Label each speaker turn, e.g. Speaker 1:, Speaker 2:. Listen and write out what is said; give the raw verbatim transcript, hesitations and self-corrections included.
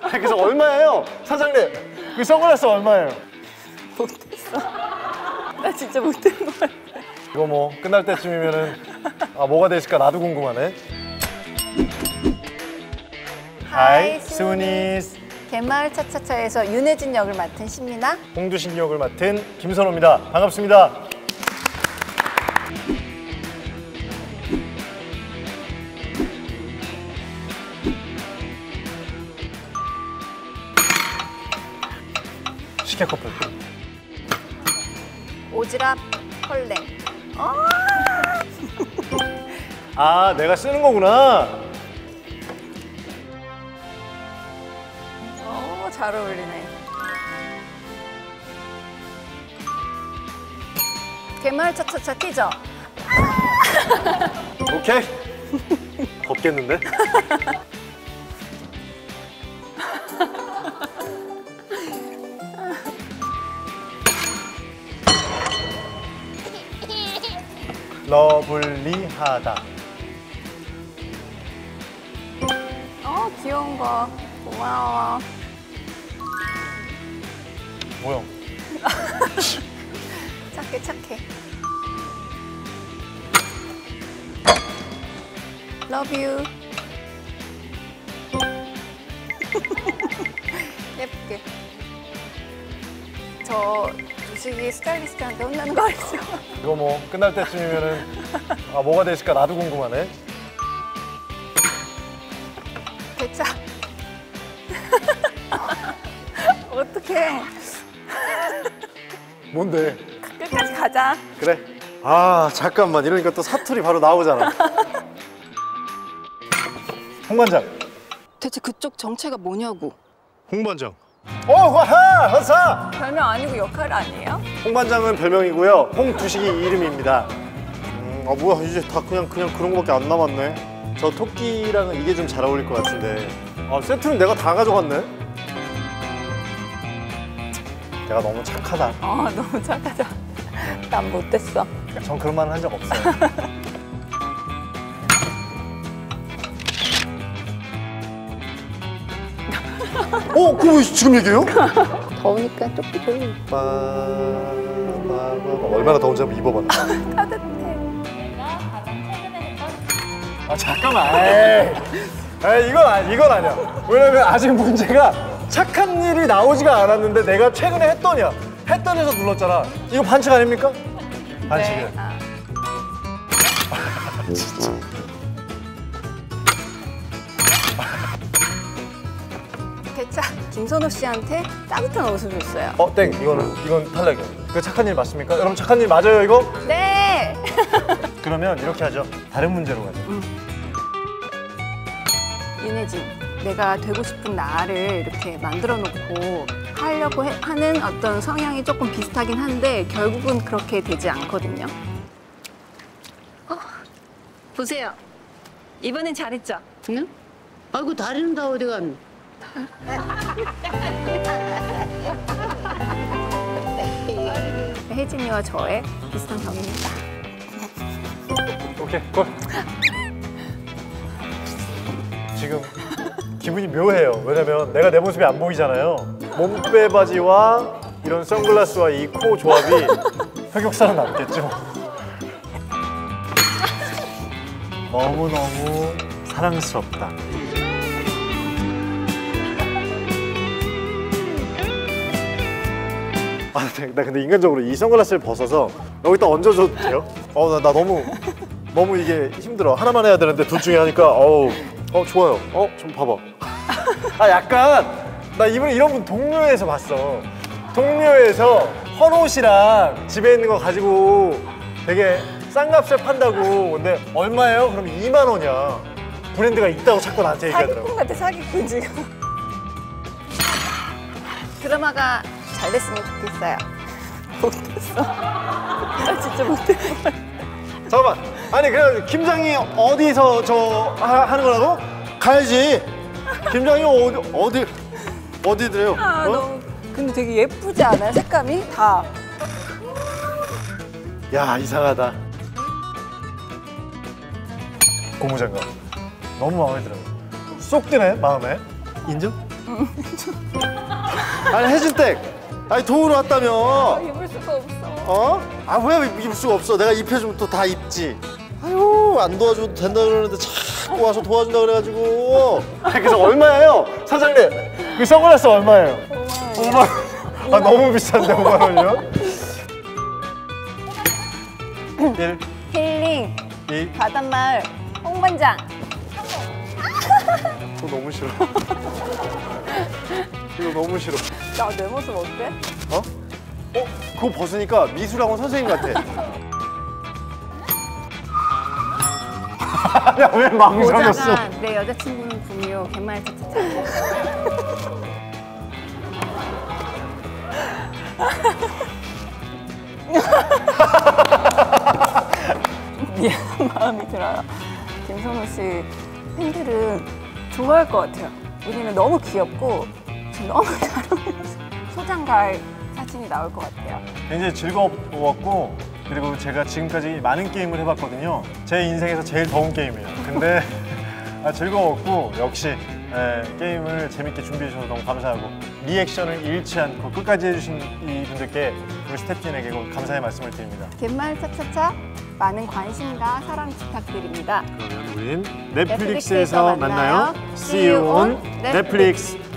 Speaker 1: 그래서 얼마예요? 사장님, 그 선글라스 얼마예요?
Speaker 2: 못했어. 나 진짜 못된 거 같아.
Speaker 1: 이거 뭐 끝날 때쯤이면은 아 뭐가 되실까 나도 궁금하네. 하이, 스우니스.
Speaker 2: 갯마을 차차차에서 윤혜진 역을 맡은 신민아,
Speaker 1: 홍두신 역을 맡은 김선호입니다. 반갑습니다. 식혜 커플.
Speaker 2: 오지랖 컬랭. 어
Speaker 1: 아, 내가 쓰는 거구나.
Speaker 2: 어, 잘 어울리네. 갯마을 차차차 티저.
Speaker 1: 오케이. 덥겠는데? 러블리하다.
Speaker 2: 어, 귀여운 거. 고마워.
Speaker 1: 뭐야?
Speaker 2: 착해, 착해. Love you. 예쁘게. 저 주식이 스타일리스트한테 혼나는 거 알죠?
Speaker 1: 이거 뭐 끝날 때쯤이면은 아 뭐가 되실까 나도 궁금하네.
Speaker 2: 대차. 어떡해.
Speaker 1: 뭔데?
Speaker 2: 끝까지 가자.
Speaker 1: 그래. 아 잠깐만 이러니까 또 사투리 바로 나오잖아. 홍반장.
Speaker 3: 대체 그쪽 정체가 뭐냐고.
Speaker 1: 홍반장. 어, 와하! 허사!
Speaker 2: 별명 아니고 역할 아니에요?
Speaker 1: 홍반장은 별명이고요. 홍두식이 이름입니다. 음, 아 뭐야 이제 다 그냥 그냥 그런 거밖에 안 남았네. 저 토끼랑은 이게 좀 잘 어울릴 것 같은데. 아 세트는 내가 다 가져갔네. 내가 너무 착하다.
Speaker 2: 아, 너무 착하다. 난 못됐어.
Speaker 1: 전 그런 말은 한 적 없어요. 어? 그거 왜 지금 얘기해요?
Speaker 2: 더우니까 조끼 줘.
Speaker 1: 얼마나 더운지 한번 입어봐.
Speaker 2: 따뜻해.
Speaker 1: 아 잠깐만. 에이, 에이 이건 아니 이건 아니야. 왜냐면 아직 문제가 착한 일이 나오지가 않았는데 내가 최근에 했더니야. 했더니에서 눌렀잖아. 이거 반칙 아닙니까? 반칙이야.
Speaker 2: 네. 아.
Speaker 1: 진짜.
Speaker 2: 대차. 김선호 씨한테 따뜻한 옷을 줬어요.
Speaker 1: 어, 땡. 이거는 이건 탈락이야. 그 착한 일 맞습니까? 여러분 착한 일 맞아요 이거?
Speaker 2: 네.
Speaker 1: 그러면 이렇게 하죠. 다른 문제로 가죠.
Speaker 2: 음. 윤혜진, 내가 되고 싶은 나를 이렇게 만들어 놓고 하려고 해, 하는 어떤 성향이 조금 비슷하긴 한데 결국은 그렇게 되지 않거든요.
Speaker 3: 어, 보세요. 이번엔 잘했죠?
Speaker 4: 응? 아이고 다리는 다 어디 갔니?
Speaker 2: 혜진이와 저의 비슷한 점입니다.
Speaker 1: 오케이, 콜. 지금 기분이 묘해요. 왜냐면 내가 내 모습이 안 보이잖아요. 몸빼 바지와 이런 선글라스와 이 코 조합이 흑역사로 남겠죠. 너무너무 사랑스럽다. 아, 나 근데 인간적으로 이 선글라스를 벗어서 여기다 얹어줘도 돼요? 어, 나, 나 너무 너무 이게 힘들어. 하나만 해야 되는데 둘 중에 하니까 어우, 어 좋아요. 어, 좀 봐봐. 아, 약간 나 이번에 이런 분 동묘에서 봤어. 동묘에서 헌옷이랑 집에 있는 거 가지고 되게 싼 값에 판다고. 근데 얼마예요? 그럼 이만 원이야. 브랜드가 있다고 자꾸 나한테 얘기하더라고.
Speaker 2: 사기꾼 같아, 사기꾼 지금. 드라마가 잘 됐으면 좋겠어요. 못했어. 나 진짜 못했어.
Speaker 1: 잠깐만. 아니 그래 김장이 어디서 저 하, 하는 거라고? 가야지. 김장이 어디 어디 어디더래요?
Speaker 2: 아,
Speaker 1: 어?
Speaker 2: 너무. 근데 되게 예쁘지 않아요? 색감이 다.
Speaker 1: 야 이상하다. 고무장갑 너무 마음에 들어요. 쏙 드네 마음에. 인정?
Speaker 2: 응.
Speaker 1: 아니 해준댁, 아니 도우러 왔다며.
Speaker 2: 입을 수가 없어.
Speaker 1: 어? 아 왜 입을 수가 없어? 내가 입혀주면 또 다 입지. 아유 안 도와줘도 된다 그러는데 자꾸 와서 도와준다 그래가지고. 그래서 얼마예요, 사장님? 그 선글라스 얼마예요? 오만 원. 아 너무 비싼데 오만 원이요? 일,
Speaker 2: 힐링,
Speaker 1: 이.
Speaker 2: 바닷마을, 홍반장.
Speaker 1: 저 너무 싫어. 이거 너무 싫어.
Speaker 2: 나 내 모습 어때?
Speaker 1: 어? 어? 그거 벗으니까 미술학원 선생님 같아. 야, 왜 망설였어?
Speaker 2: 모자가 내 여자친구는 분유 개말 차차차. 미안한 마음이 들어요. 김선호 씨 팬들은 좋아할 것 같아요. 왜냐면 너무 귀엽고 지금 너무 잘 어울려서 소장갈 사진이 나올 것 같아요.
Speaker 1: 굉장히 즐거웠고, 그리고 제가 지금까지 많은 게임을 해봤거든요. 제 인생에서 제일 더운 게임이에요. 근데 아, 즐거웠고, 역시 에, 게임을 재밌게 준비해 주셔서 너무 감사하고, 리액션을 잃지 않고 끝까지 해주신 이 분들께, 우리 스태프진에게 감사의 말씀을 드립니다.
Speaker 2: 개말 차차차 많은 관심과 사랑 부탁드립니다.
Speaker 1: 그러면 우린 넷플릭스에서
Speaker 2: 넷플릭스에서
Speaker 1: 만나요.
Speaker 2: 만나요.
Speaker 1: See you on Netflix.